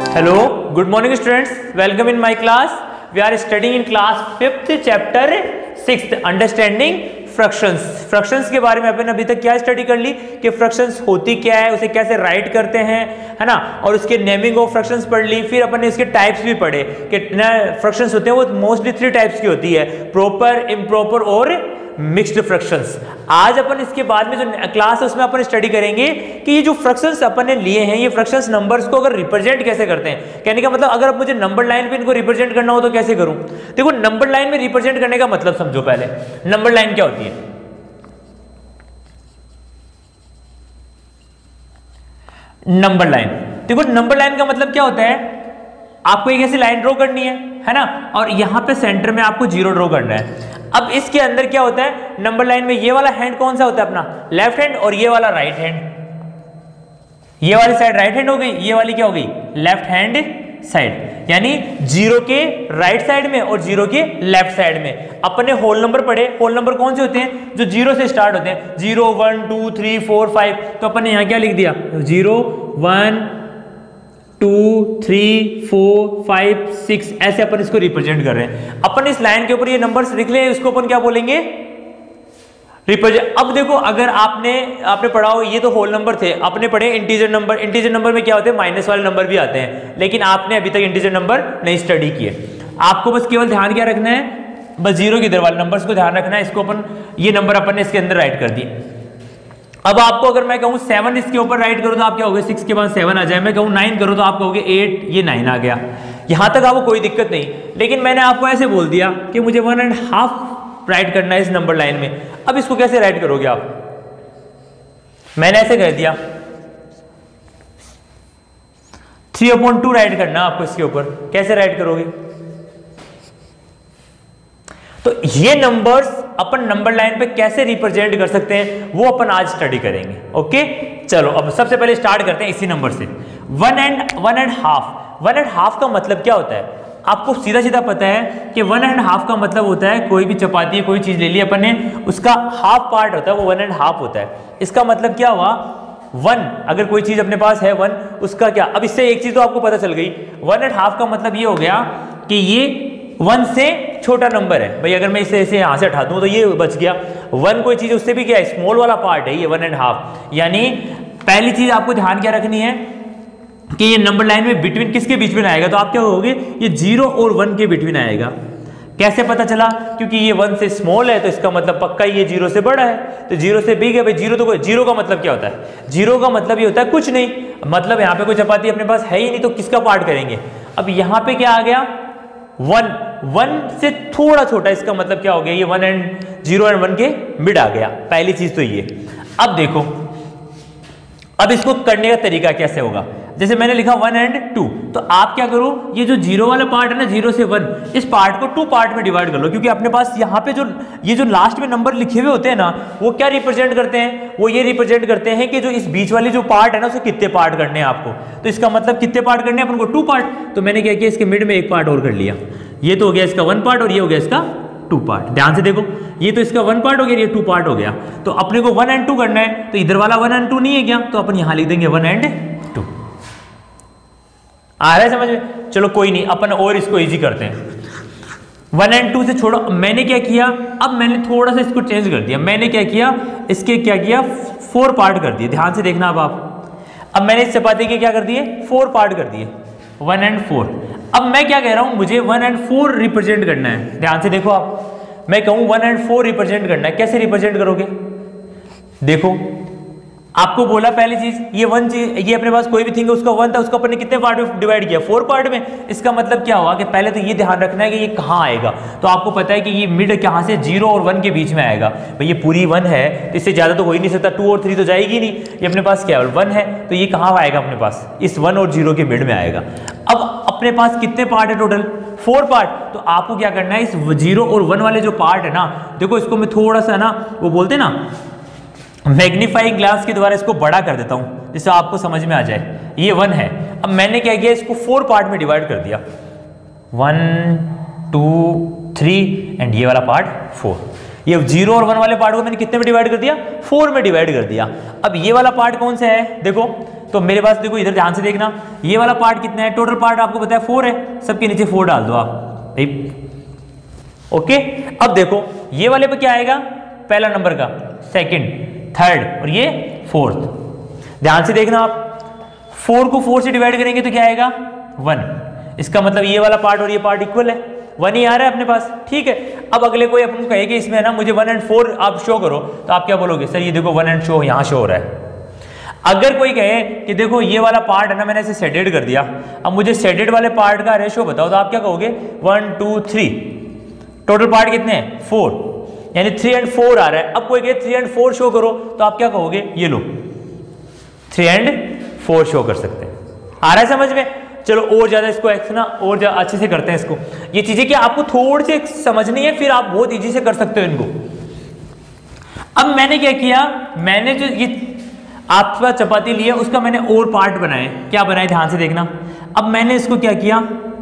Hello, good morning students. Welcome in my class. We are studying in class 5th chapter 6th understanding fractions. Fractions के बारे में अपन अभी तक क्या study कर ली कि fractions होती क्या है, उसे कैसे राइट करते हैं, है ना, और उसके नेमिंग ऑफ fractions पढ़ ली। फिर अपन ने इसके टाइप्स भी पढ़े कि fractions होते हैं वो मोस्टली 3 टाइप्स की होती है, प्रॉपर, इम्प्रॉपर और मिक्स्ड फ्रैक्शंस। आज अपन इसके बाद में जो क्लास है उसमें अपन स्टडी करेंगे कि ये जो फ्रैक्शंस अपन ने लिए हैं, ये फ्रैक्शंस नंबर्स को अगर रिप्रेजेंट कैसे करते हैं। कहने का मतलब अगर अब मुझे नंबर लाइन पे इनको रिप्रेजेंट करना हो तो कैसे करूं। देखो, नंबर लाइन में रिप्रेजेंट करने का मतलब समझो। पहले नंबर लाइन क्या होती है। नंबर लाइन, देखो नंबर लाइन का मतलब क्या होता है, आपको एक ऐसी लाइन ड्रॉ करनी है ना, और यहां पे सेंटर में आपको 0 ड्रॉ करना है। अब इसके अंदर क्या होता है, नंबर लाइन में ये वाला हैंड कौन सा होता है अपना, लेफ्ट हैंड, और ये वाला राइट हैंड। ये वाली साइड राइट हैंड हो गई, ये वाली क्या हो गई, लेफ्ट हैंड साइड। यानी 0 के राइट साइड में और 0 के लेफ्ट साइड में अपने होल नंबर पढ़े। होल नंबर कौन से होते हैं, जो 0 से स्टार्ट होते हैं, 0 1 2 3 4 5। तो अपन ने यहां क्या लिख दिया, 0 1 2 3 4 5 6, ऐसे अपन इसको रिप्रेजेंट कर रहे हैं। अपन इस लाइन के ऊपर ये नंबर्स लिख ले, इसको अपन क्या बोलेंगे, रिप्रेजेंट। अब देखो, अगर आपने पढ़ा हो, ये तो होल नंबर थे, आपने पढ़े इंटीजर नंबर। इंटीजर नंबर में क्या होते हैं, माइनस वाले नंबर भी आते हैं, लेकिन आपने अभी तक इंटीजर नंबर नहीं स्टडी किए। आपको बस केवल ध्यान क्या रखना है, बस 0 के इधर वाले नंबर्स को ध्यान रखना है। इसको अपन, ये नंबर अपन ने इसके अंदर राइट कर दिए। अब आपको अगर मैं कहूं 7 इसके ऊपर राइट करो तो आप क्या होगे, 6 के बाद 7 आ जाए। मैं कहूं 9 करो तो आप कहोगे 8, ये 9 आ गया। यहां तक आपको कोई दिक्कत नहीं, लेकिन मैंने आपको ऐसे बोल दिया कि मुझे 1.5 राइट करना है इस नंबर लाइन में। अब इसको कैसे राइट करोगे आप, मैंने ऐसे कह दिया 3/2 राइट करना आपको इसके ऊपर। कैसे राइट करोगे, तो ये नंबर्स अपन नंबर लाइन पे कैसे रिप्रेजेंट कर सकते हैं वो अपन आज स्टडी करेंगे। ओके, चलो अब सबसे पहले स्टार्ट करते हैं इसी नंबर से। 1.5 का मतलब क्या होता है, आपको सीधा सीधा पता है कि 1.5 का मतलब होता है, कोई भी चपाती है, कोई चीज ले ली अपन ने, उसका हाफ पार्ट होता है वो 1.5 होता है। इसका मतलब क्या हुआ, 1, अगर कोई चीज अपने पास है 1, उसका क्या। अब इससे एक चीज तो आपको पता चल गई, 1.5 का मतलब ये हो गया कि ये 1 से छोटा नंबर है। भाई अगर मैं इसे ऐसे यहां से हटा दूं तो ये बच गया। 1 कोई चीज उससे भी क्या है, स्मॉल वाला पार्ट है ये 1.5। यानी पहली चीज आपको ध्यान क्या रखनी है कि ये नंबर लाइन में बिटवीन किसके बीच में आएगा, तो आप क्या कहोगे, ये 0 और 1 के बिटवीन आएगा। कैसे पता चला, क्योंकि ये 1 से स्मॉल है तो इसका मतलब पक्का ये 0 से बड़ा है, तो 0 से बिग है। भाई 0 का मतलब क्या होता है, 0 का मतलब ये होता है कुछ नहीं, मतलब यहाँ पे कोई चपाती अपने पास है ही नहीं, तो किसका पार्ट करेंगे। अब यहाँ पे क्या आ गया, 1 से थोड़ा छोटा, इसका मतलब क्या हो गया, ये 0 एंड 1 के मिड आ गया। पहली चीज तो ये। अब देखो, अब इसको करने का तरीका कैसे होगा, जैसे मैंने लिखा 1 एंड 2, तो आप क्या करो, ये जो 0 वाला पार्ट है ना, 0 से 1, इस पार्ट को 2 पार्ट में डिवाइड कर लो। क्योंकि अपने पास यहाँ पे ये जो लास्ट में नंबर लिखे हुए होते हैं ना, वो क्या रिप्रेजेंट करते हैं, वो ये रिप्रेजेंट करते हैं कि जो इस बीच वाले जो पार्ट है ना, उसे कितने पार्ट करने हैं आपको। तो इसका मतलब कितने पार्ट करने हैं अपन को, 2 पार्ट। तो मैंने क्या किया, इसके मिड में 1 पार्ट और कर लिया। ये तो हो गया इसका 1 पार्ट और ये हो गया इसका 2 पार्ट। ध्यान से देखो, ये तो इसका 1 पार्ट हो गया, ये 2 पार्ट हो गया। तो अपने को 1 एंड 2 करना है, तो इधर वाला 1 एंड 2 नहीं है क्या, तो अपन यहां लिख देंगे 1 एंड 2। आ रहा है समझ में। चलो कोई नहीं, अपन और इसको इजी करते हैं। 1 एंड 2 से छोड़ो। मैंने क्या किया, अब मैंने थोड़ा सा इसको चेंज कर दिया। मैंने क्या किया, इसके क्या किया, 4 पार्ट कर दिए। ध्यान से देखना। अब मैंने इस चपाती के क्या कर दिए, 4 पार्ट कर दिए, 1 एंड 4। अब मैं क्या कह रहा हूं, मुझे 1 एंड 4 रिप्रेजेंट करना है। ध्यान से देखो, आप मैं कहूं 1 एंड 4 रिप्रेजेंट करना है, कैसे रिप्रेजेंट करोगे। देखो, आपको बोला पहली चीज, ये 1 चीज, ये अपने पास कोई भी थिंग है, उसका 1 था, उसको अपन ने कितने पार्ट में डिवाइड किया, 4 पार्ट में। इसका मतलब क्या हुआ कि पहले तो ये ध्यान रखना है कि ये कहाँ आएगा। तो आपको पता है कि ये मिड कहाँ से, 0 और 1 के बीच में आएगा। भाई ये पूरी 1 है, तो इससे ज्यादा तो हो ही नहीं सकता, 2 और 3 तो जाएगी नहीं। ये अपने पास क्या है, 1 है, तो ये कहाँ आएगा अपने पास, इस 1 और 0 के मिड में आएगा। अब अपने पास कितने पार्ट है टोटल, 4 पार्ट। तो आपको क्या करना है, इस 0 और 1 वाले जो पार्ट है ना, देखो इसको मैं थोड़ा सा ना, वो बोलते हैं ना, मैग्नीफाइंग ग्लास के द्वारा इसको बड़ा कर देता हूं, जिससे आपको समझ में आ जाए। ये 1 है, अब मैंने क्या किया, इसको 4 पार्ट में डिवाइड कर दिया, 1 2 3 एंड ये वाला पार्ट 4। ये 0 और 1 वाले पार्ट को मैंने कितने में डिवाइड कर दिया, 4 में डिवाइड कर दिया। अब ये वाला पार्ट कौन सा है, देखो तो मेरे पास देखो इधर ध्यान से देखना, ये वाला पार्ट कितना है, टोटल पार्ट आपको पता है 4 है, सबके नीचे 4 डाल दो आप। ओके, अब देखो ये वाले पे क्या आएगा, पहला नंबर का, सेकंड, थर्ड और ये फोर्थ। ध्यान से देखना आप, 4 को 4 से डिवाइड करेंगे तो क्या आएगा 1। इसका मतलब ये वाला पार्ट और ये पार्ट इक्वल है, 1 ही आ रहा है अपने पास। ठीक है, अब अगले कोई अपन को कहे कि इसमें है ना मुझे 1 और 4 आप शो करो, तो आप क्या बोलोगे, सर ये देखो 1 और शो यहाँ शो हो रहा है। अगर कोई कहे कि देखो ये वाला पार्ट है ना मैंने इसे सेडेड कर दिया, अब मुझे सेडेड वाले पार्ट का रेशो बताओ, तो आप क्या कहोगे 1 2 3, टोटल पार्ट कितने हैं 4, यानी 3 और 4 आ रहा है। अब कोई कहे 3 और 4 शो करो, तो आप क्या कहोगे, ये लो 3 और 4 शो कर सकते हैं। आ रहा है समझ में? चलो और ज्यादा इसको ना और अच्छे से करते हैं इसको। ये चीजें क्या आपको थोड़ी सी समझनी है, फिर आप बहुत इजी से कर सकते हो इनको। अब मैंने क्या किया, मैंने जो ये आपके पास चपाती ली है उसका मैंने और पार्ट बनाए। क्या बनाए ध्यान से देखना। अब मैंने इसको क्या किया,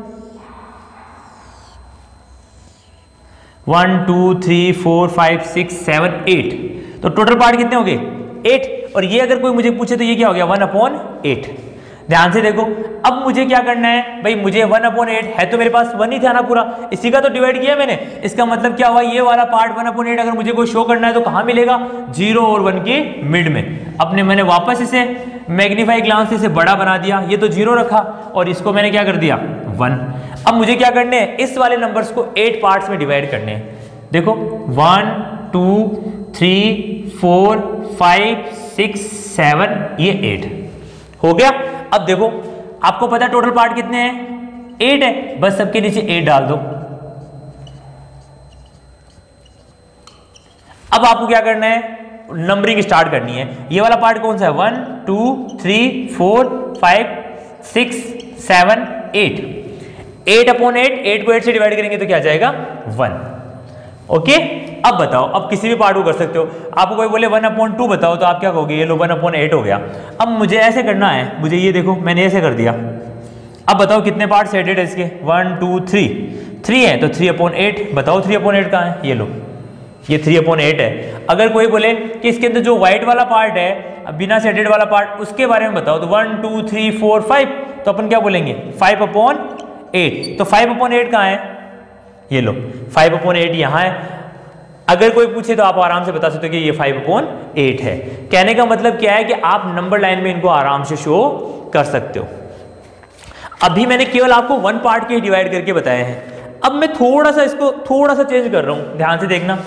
1 2 3 4 5 6 7 8, तो टोटल पार्ट कितने हो गए 8। और ये अगर कोई मुझे पूछे तो ये क्या हो गया 1/8। ध्यान से देखो, अब मुझे क्या करना है भाई, मुझे 1/8 है तो मेरे पास 1 ही था ना पूरा, इसी का तो डिवाइड किया मैंने। इसका मतलब क्या हुआ, ये वाला पार्ट 1/8 अगर मुझे कोई शो करना है तो कहाँ मिलेगा, 0 और 1 के मिड में। अपने मैंने वापस इसे मैग्नीफाई ग्लास से इसे बड़ा बना दिया, ये तो 0 रखा और इसको मैंने क्या कर दिया 1। अब मुझे क्या करने हैं, इस वाले नंबर्स को 8 पार्ट्स में डिवाइड करने हैं। देखो 1 2 3 4 5 6 7, ये 8 हो गया। अब देखो आपको पता है टोटल पार्ट कितने हैं 8 है, बस सबके नीचे 8 डाल दो। अब आपको क्या करना है, नंबरिंग स्टार्ट करनी है। ये वाला पार्ट कौन सा है, 1 2 3 4 5 6 7 8, 8/8, 8 को 8 से डिवाइड करेंगे तो क्या जाएगा 1। ओके, अब बताओ, अब किसी भी पार्ट को कर सकते हो। आपको कोई बोले 1/2 बताओ, तो आप क्या कहोगे, ये लो 1/8 हो गया। अब मुझे ऐसे करना है, मुझे ये देखो मैंने ऐसे कर दिया। अब बताओ कितने पार्ट सेटेड है इसके, 1 2 3 है, तो 3/8 बताओ 3/8 कहाँ है, ये लो ये 3/8 है। अगर कोई बोले कि इसके अंदर जो व्हाइट वाला पार्ट है बिना सेटेड वाला पार्ट, उसके बारे में बताओ, तो 1 2 3 4 5, तो अपन क्या बोलेंगे 5/8। तो 5/8 कहाँ है, ये लो 5/8 यहाँ है। अगर कोई पूछे तो आप आराम से बता सकते हो कि ये 5/8 है। कहने का मतलब क्या है कि आप नंबर लाइन में इनको आराम से शो कर सकते हो। अभी मैंने केवल आपको 1 पार्ट के डिवाइड करके बताए हैं। अब मैं थोड़ा सा इसको थोड़ा सा चेंज कर रहा हूं, ध्यान से देखना।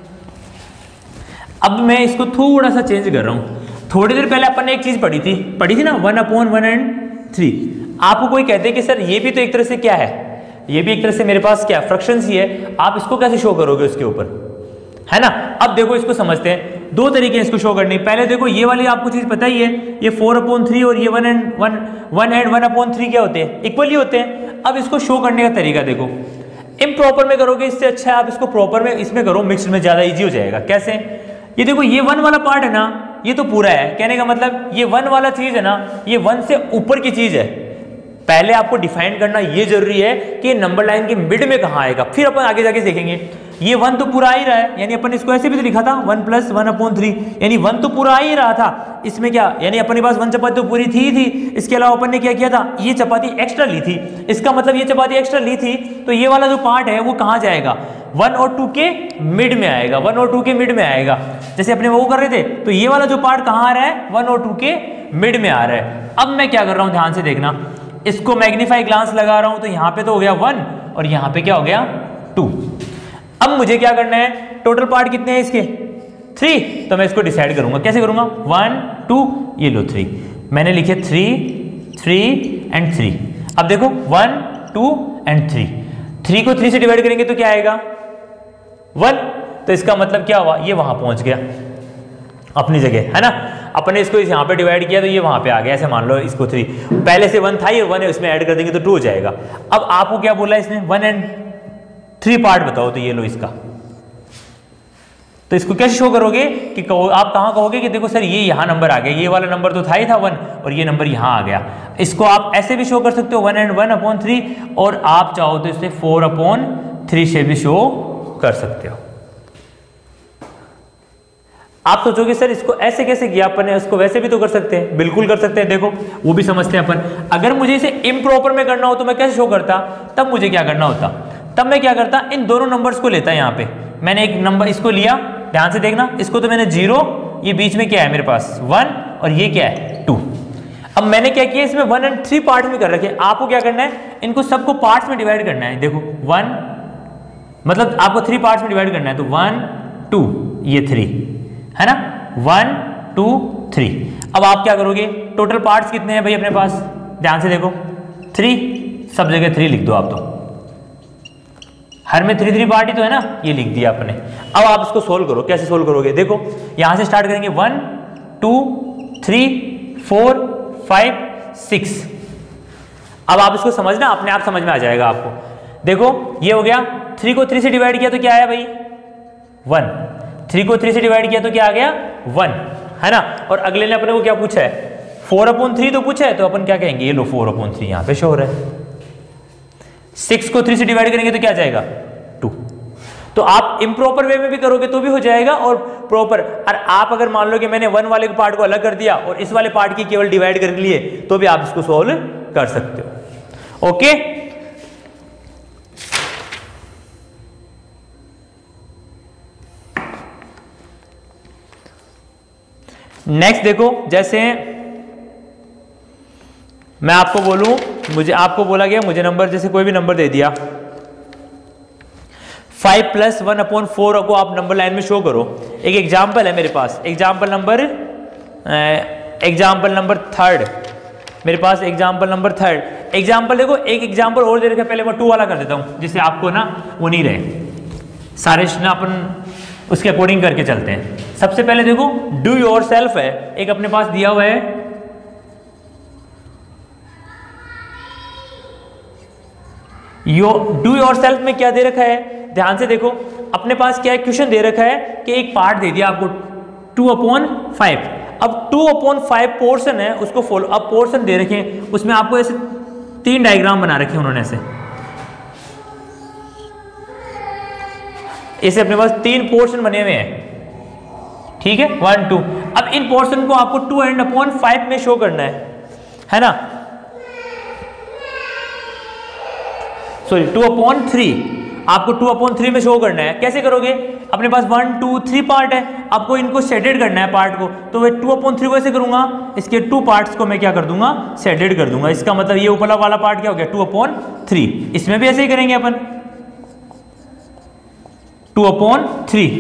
अब मैं इसको थोड़ा सा चेंज कर रहा हूं। थोड़ी देर पहले अपन ने एक चीज पढ़ी थी ना 1/1/3। आपको कोई कहते हैं कि सर ये भी तो एक तरह से क्या है, ये भी एक तरह से मेरे पास क्या फ्रैक्शंस ही है, आप इसको कैसे शो करोगे उसके ऊपर, है ना। अब देखो इसको समझते हैं, 2 तरीके हैं इसको शो करने। पहले देखो ये वाली आपको चीज पता ही है, ये 4/3 और ये 1 and 1/3 क्या होते हैं, इक्वल ही होते हैं। अब इसको शो करने का तरीका देखो, इम्प्रॉपर में करोगे इससे अच्छा है आप इसको प्रॉपर में इसमें करो, मिक्स्ड में ज्यादा इजी हो जाएगा। कैसे, ये देखो ये 1 वाला पार्ट है ना, ये तो पूरा है। कहने का मतलब ये 1 वाला चीज है ना, ये 1 से ऊपर की चीज है। पहले आपको डिफाइन करना ये जरूरी है कि नंबर लाइन के मिड में कहाँ आएगा, फिर अपन आगे जाके देखेंगे। ये 1 तो पूरा आ ही रहा है, यानी अपन इसको ऐसे भी तो लिखा था 1 + 1/3, यानी 1 तो पूरा आ ही रहा था। इसमें क्या, यानी अपने पास 1 चपाती तो पूरी थी। इसके अलावा अपन ने क्या किया था, ये चपाती एक्स्ट्रा ली थी। इसका मतलब ये चपाती एक्स्ट्रा ली थी, तो ये वाला जो पार्ट है वो कहाँ जाएगा, 1 और 2 के मिड में आएगा। 1 और 2 के मिड में आएगा। जैसे अपने वो कर रहे थे, तो ये वाला जो पार्ट कहाँ आ रहा है, 1 और 2 के मिड में आ रहा है। अब मैं क्या कर रहा हूँ, ध्यान से देखना, इसको मैग्नीफाई ग्लास लगा रहा हूं, तो यहां पे तो हो गया 1 और यहां पे क्या हो गया 2। अब मुझे क्या करना है, टोटल पार्ट कितने हैं इसके 3, तो मैं इसको डिसाइड करूंगा। कैसे करूंगा, 1 2, ये लो 3, मैंने लिखे 3 and 3। अब देखो 1 2 and 3 को 3 से डिवाइड करेंगे तो क्या आएगा 1। तो इसका मतलब क्या हुआ, ये वहां पहुंच गया अपनी जगह, है ना। अपने इसको यहाँ पे डिवाइड किया तो ये वहां पे आ गया। ऐसे मान लो इसको 3, पहले से 1 था, ये 1 है, इसमें ऐड कर देंगे तो 2 हो जाएगा। अब आपको क्या बोला इसने, 1 and 3 पार्ट बताओ, तो ये लो इसका। तो इसको कैसे शो करोगे कि आप कहाँ कहोगे कि देखो सर ये यहाँ नंबर आ गया, ये वाला नंबर तो था ही था 1 और ये नंबर यहाँ आ गया। इसको आप ऐसे भी शो कर सकते हो 1 and 1/3, और आप चाहो तो इसे 4/3 से भी शो कर सकते हो। आप सोचोगे सर इसको ऐसे कैसे किया अपन ने, उसको वैसे भी तो कर सकते हैं। बिल्कुल कर सकते हैं, देखो वो भी समझते हैं अपन। अगर मुझे इसे इम्प्रॉपर में करना हो तो मैं कैसे शो करता, तब मुझे क्या करना होता, तब मैं क्या करता, इन दोनों नंबर्स को लेता। यहाँ पे मैंने एक नंबर इसको लिया, ध्यान से देखना, इसको तो मैंने 0, ये बीच में क्या है मेरे पास 1 और ये क्या है 2। अब मैंने क्या किया, इसमें 1 और 3 पार्ट में कर रखे। आपको क्या करना है, इनको सबको पार्ट्स में डिवाइड करना है। देखो 1 मतलब आपको 3 पार्ट्स में डिवाइड करना है, तो 1 2 ये 3 है ना, 1 2 3। अब आप क्या करोगे, टोटल पार्ट्स कितने हैं भाई अपने पास, ध्यान से देखो 3, सब जगह 3 लिख दो आप, तो हर में 3 3 पार्ट ही तो है ना, ये लिख दिया आपने। अब आप इसको सोल्व करो, कैसे सोल्व करोगे, देखो यहां से स्टार्ट करेंगे 1 2 3 4 5 6। अब आप इसको समझना, अपने आप समझ में आ जाएगा आपको। देखो ये हो गया, 3 को 3 से डिवाइड किया तो क्या आया भाई 1, 3 को 3 से डिवाइड किया तो क्या आ गया 1, है ना। और अगले ने अपने को क्या पूछा है, 4/3 तो पूछा है, तो अपन क्या कहेंगे, ये लो 4/3 यहां पे शो हो रहा है। 6 को 3 से डिवाइड करेंगे तो क्या जाएगा 2। तो आप इम्प्रॉपर वे में भी करोगे तो भी हो जाएगा, और प्रॉपर। और आप अगर मान लो कि मैंने 1 वाले पार्ट को अलग कर दिया और इस वाले पार्ट की केवल डिवाइड कर लिए, तो भी आप इसको सोल्व कर सकते हो। ओके, नेक्स्ट देखो, जैसे मैं आपको बोलूं, मुझे आपको बोला गया, मुझे नंबर जैसे कोई भी नंबर दे दिया, 5 + 1/4 को आप नंबर लाइन में शो करो। एक एग्जाम्पल है मेरे पास, एग्जाम्पल नंबर 3 मेरे पास, एग्जाम्पल नंबर 3। एग्जाम्पल देखो, एक एग्जाम्पल और दे रखा है, पहले मैं 2 वाला कर देता हूं, जिससे आपको ना वो नहीं रहे, सारे ना अपन उसके अकॉर्डिंग करके चलते हैं। सबसे पहले देखो डू योरसेल्फ है, एक अपने पास दिया हुआ है, डू योरसेल्फ में क्या दे रखा है, ध्यान से देखो, अपने पास क्या है, क्वेश्चन दे रखा है कि एक पार्ट दे दिया आपको 2/5। अब 2/5 पोर्शन है, उसको फॉलो, अब पोर्शन दे रखे हैं, उसमें आपको ऐसे 3 डायग्राम बना रखे हैं उन्होंने, ऐसे अपने पास 3 पोर्शन बने हुए हैं, ठीक है 1 2। अब इन पोर्शन को आपको 2/5 में शो करना है ना, सॉरी 2/3, आपको 2/3 में शो करना है। कैसे करोगे, अपने पास 1 2 3 पार्ट है, आपको इनको शेडेड करना है पार्ट को, तो मैं 2/3 को ऐसे करूंगा, इसके 2 पार्ट्स को मैं क्या कर दूंगा, शेडेड कर दूंगा। इसका मतलब ये ऊपर वाला पार्ट क्या हो गया 2/3, इसमें भी ऐसे ही करेंगे अपन 2/3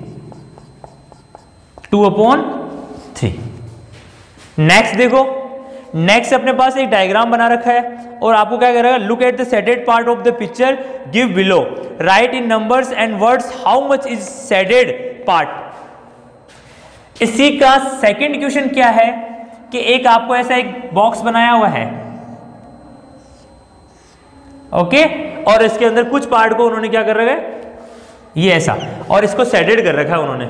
2/3। नेक्स्ट देखो, नेक्स्ट अपने पास एक डायग्राम बना रखा है, और आपको क्या करेगा, look at the shaded part of the picture, give below, right in numbers and words how much is shaded part. इसी का सेकंड क्वेश्चन क्या है कि एक आपको ऐसा एक बॉक्स बनाया हुआ है, ओके, और इसके अंदर कुछ पार्ट को उन्होंने क्या कर रखा है, ये ऐसा, और इसको शेडेड कर रखा है उन्होंने।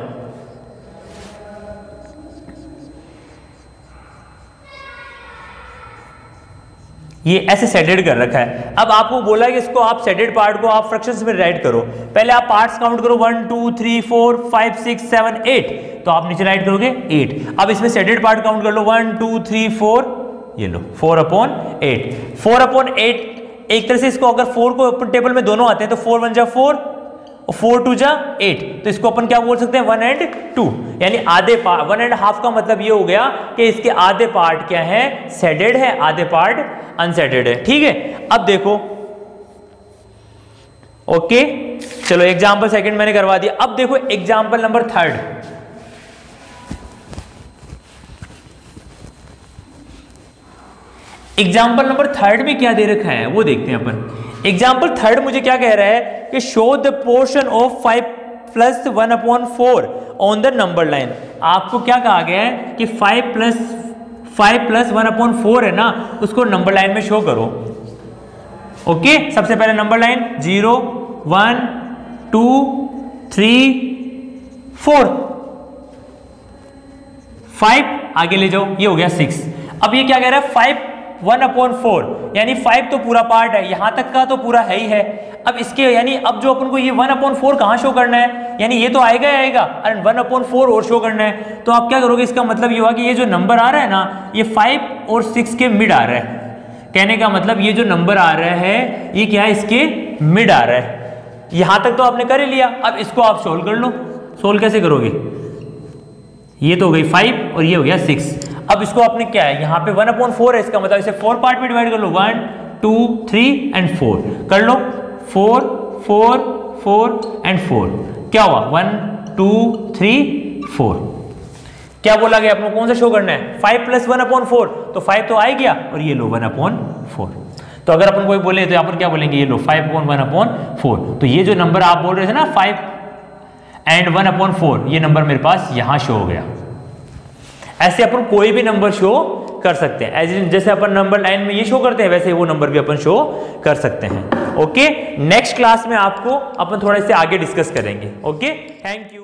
ये ऐसे शेडेड कर रखा है। अब आपको बोला कि इसको आप शेडेड पार्ट को आप फ्रैक्शंस में राइट करो। पहले आप पार्ट्स काउंट करो 1 2 3 4 5 6 7 8, तो आप नीचे राइट करोगे 8। अब इसमें शेडेड पार्ट काउंट कर लो 1 2 3 4, ये लो 4/8। 4/8 एक तरह से इसको, अगर 4 को अपन टेबल में दोनों आते हैं तो 4 1 जा 4 और 4 2 जा 8, तो इसको अपन क्या बोल सकते हैं 1 and 2, यानी आधे पार्ट। 1.5 का मतलब ये हो गया कि इसके आधे पार्ट क्या है, शेडेड है, आधे पार्ट अनशेडेड है, ठीक है। अब देखो, ओके चलो एग्जाम्पल सेकंड मैंने करवा दिया। अब देखो एग्जाम्पल नंबर 3। एग्जाम्पल नंबर 3 में क्या दे रखा है वो देखते हैं अपन। एग्जाम्पल 3 मुझे क्या कह रहा है कि show the portion of 5 + 1/4 on the number line. आपको क्या कहा गया है कि 5 + 1/4 है ना, उसको नंबर लाइन में शो करो। ओके, सबसे पहले नंबर लाइन 0 1 2 3 4 5, आगे ले जाओ, ये हो गया 6। अब ये क्या कह रहा है 5 1/4, यानी 5 तो पूरा पार्ट है, यहां तक का तो पूरा है ही है। अब इसके यानी अब जो अपन को ये 1/4 कहां शो करना है, यानी ये तो आएगा ही आएगा, एंड 1/4 और शो करना है। तो आप क्या करोगे, इसका मतलब ये हुआ कि ये जो नंबर आ रहा है ना, ये 5 और 6 के मिड आ रहा है। कहने का मतलब ये जो नंबर आ रहा है ये क्या है, इसके मिड आ रहा है। यहां तक तो आपने कर ही लिया, अब इसको आप सोल्व कर लो। सोल्व कैसे करोगे, ये तो हो गई 5 और ये हो गया 6। अब इसको आपने क्या है, यहाँ पे 1/4 है, इसका मतलब इसे 4 पार्ट में डिवाइड कर लो, 1 2 3 एंड 4 कर लो। 4 4 4 एंड 4 क्या हुआ, 1 2 3 4। क्या बोला गया आपको, कौन सा शो करना है, 5 + 1/4, तो 5 तो आ ही गया, और ये लो 1/4। तो अगर अपन कोई बोले तो यहाँ पर क्या बोलेंगे, ये लो 5/1/4। तो ये जो नंबर आप बोल रहे थे ना 5 एंड 1/4, ये नंबर मेरे पास यहां शो हो गया। ऐसे अपन कोई भी नंबर शो कर सकते हैं, जैसे अपन नंबर लाइन में ये शो करते हैं, वैसे वो नंबर भी अपन शो कर सकते हैं। ओके, नेक्स्ट क्लास में आपको अपन थोड़ा इससे आगे डिस्कस करेंगे। Okay, thank you.